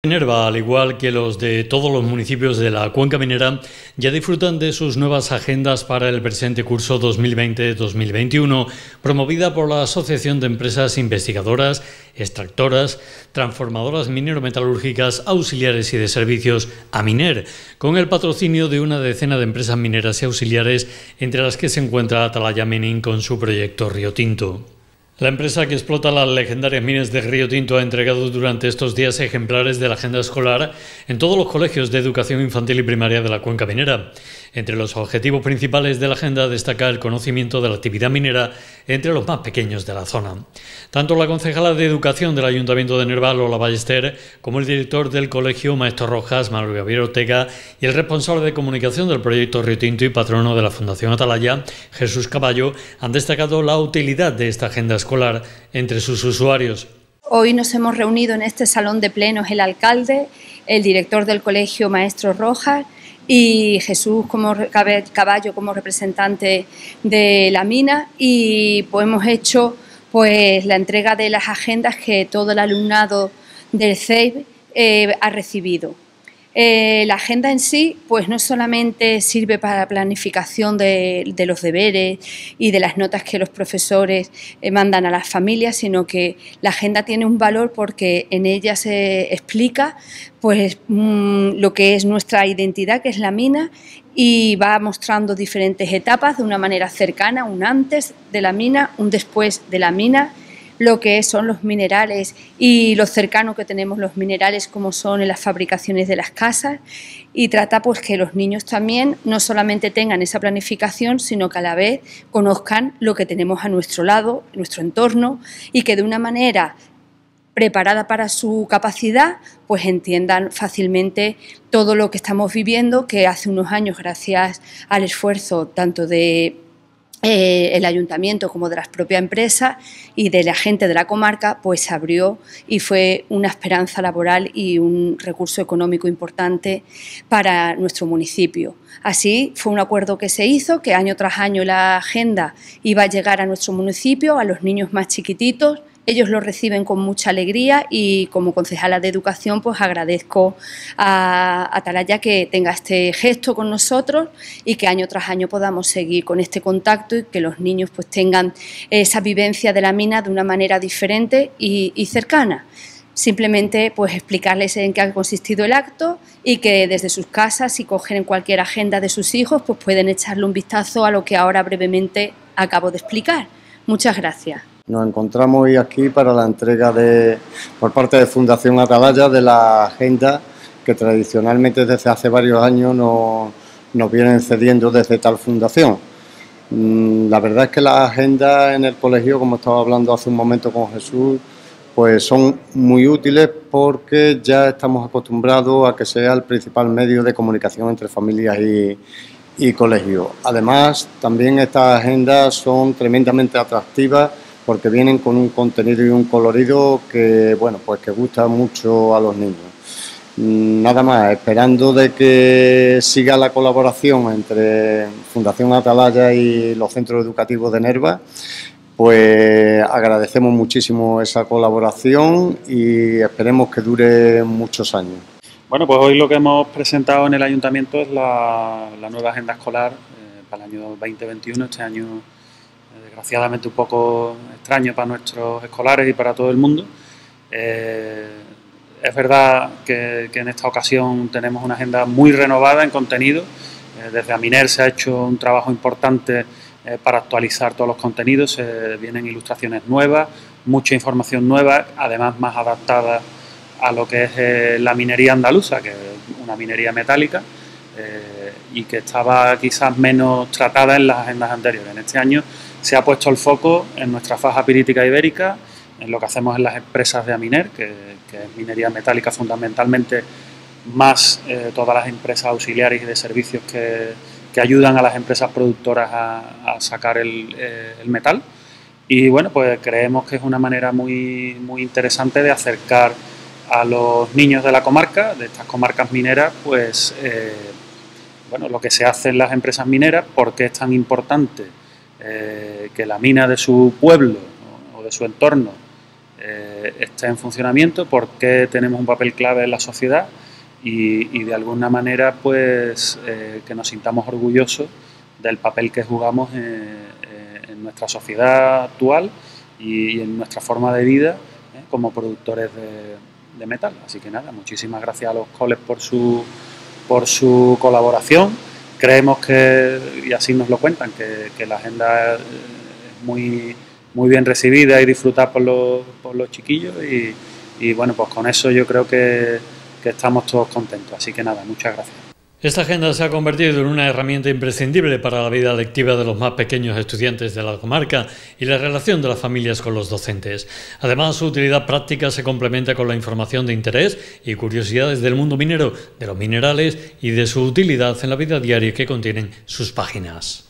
Minerva, al igual que los de todos los municipios de la Cuenca Minera, ya disfrutan de sus nuevas agendas para el presente curso 2020-2021, promovida por la Asociación de Empresas Investigadoras, Extractoras, Transformadoras Minero-Metalúrgicas, Auxiliares y de Servicios, AMINER, con el patrocinio de una decena de empresas mineras y auxiliares, entre las que se encuentra Atalaya Mining con su proyecto Río Tinto. La empresa que explota las legendarias minas de Río Tinto ha entregado durante estos días ejemplares de la agenda escolar en todos los colegios de educación infantil y primaria de la Cuenca Minera. Entre los objetivos principales de la agenda destaca el conocimiento de la actividad minera entre los más pequeños de la zona. Tanto la concejala de Educación del Ayuntamiento de Nerva, Lola Ballester, como el director del Colegio Maestro Rojas, Manuel Gabriel Ortega, y el responsable de comunicación del proyecto Río Tinto y patrono de la Fundación Atalaya, Jesús Caballo, han destacado la utilidad de esta agenda escolar entre sus usuarios. Hoy nos hemos reunido en este salón de plenos el alcalde, el director del Colegio Maestro Rojas y Jesús Caballo como representante de la mina, y pues hemos hecho la entrega de las agendas que todo el alumnado del CEIB ha recibido. La agenda en sí pues no solamente sirve para la planificación de los deberes y de las notas que los profesores mandan a las familias, sino que la agenda tiene un valor porque en ella se explica lo que es nuestra identidad, que es la mina, y va mostrando diferentes etapas de una manera cercana, un antes de la mina, un después de la mina, lo que son los minerales y lo cercano que tenemos los minerales como son en las fabricaciones de las casas, y trata que los niños también no solamente tengan esa planificación, sino que a la vez conozcan lo que tenemos a nuestro lado, nuestro entorno, y que de una manera preparada para su capacidad, pues entiendan fácilmente todo lo que estamos viviendo, que hace unos años, gracias al esfuerzo tanto de el ayuntamiento como de las propias empresas y de la gente de la comarca, pues se abrió y fue una esperanza laboral y un recurso económico importante para nuestro municipio. Así fue un acuerdo que se hizo, que año tras año la agenda iba a llegar a nuestro municipio, a los niños más chiquititos. Ellos lo reciben con mucha alegría, y como concejala de Educación pues agradezco a Atalaya que tenga este gesto con nosotros y que año tras año podamos seguir con este contacto y que los niños pues tengan esa vivencia de la mina de una manera diferente y cercana. Simplemente pues explicarles en qué ha consistido el acto y que desde sus casas, si cogen cualquier agenda de sus hijos, pues pueden echarle un vistazo a lo que ahora brevemente acabo de explicar. Muchas gracias. Nos encontramos hoy aquí para la entrega por parte de Fundación Atalaya de la agenda que tradicionalmente desde hace varios años nos vienen cediendo desde tal fundación. La verdad es que las agendas en el colegio, como estaba hablando hace un momento con Jesús, pues son muy útiles porque ya estamos acostumbrados a que sea el principal medio de comunicación entre familias y colegios. Además, también estas agendas son tremendamente atractivas porque vienen con un contenido y un colorido que, bueno, pues que gusta mucho a los niños. Nada más, esperando de que siga la colaboración entre Fundación Atalaya y los centros educativos de Nerva, pues agradecemos muchísimo esa colaboración y esperemos que dure muchos años. Bueno, pues hoy lo que hemos presentado en el Ayuntamiento es la nueva agenda escolar para el año 2021, este año desgraciadamente un poco extraño para nuestros escolares y para todo el mundo. Es verdad que en esta ocasión tenemos una agenda muy renovada en contenido. Desde AMINER se ha hecho un trabajo importante para actualizar todos los contenidos. Vienen ilustraciones nuevas, mucha información nueva, además más adaptada a lo que es la minería andaluza, que es una minería metálica, y que estaba quizás menos tratada en las agendas anteriores. En este año se ha puesto el foco en nuestra faja pirítica ibérica, en lo que hacemos en las empresas de AMINER, que es minería metálica fundamentalmente, más todas las empresas auxiliares y de servicios que ayudan a las empresas productoras a sacar el metal. Y bueno, pues creemos que es una manera muy interesante de acercar a los niños de la comarca, de estas comarcas mineras, pues bueno, lo que se hace en las empresas mineras, por qué es tan importante que la mina de su pueblo o de su entorno esté en funcionamiento, por qué tenemos un papel clave en la sociedad y de alguna manera pues que nos sintamos orgullosos del papel que jugamos en nuestra sociedad actual y en nuestra forma de vida como productores de metal. Así que nada, muchísimas gracias a los coles por su colaboración. Creemos que, y así nos lo cuentan, que la agenda es muy bien recibida y disfrutada por los chiquillos y bueno, pues con eso yo creo que estamos todos contentos. Así que nada, muchas gracias. Esta agenda se ha convertido en una herramienta imprescindible para la vida lectiva de los más pequeños estudiantes de la comarca y la relación de las familias con los docentes. Además, su utilidad práctica se complementa con la información de interés y curiosidades del mundo minero, de los minerales y de su utilidad en la vida diaria que contienen sus páginas.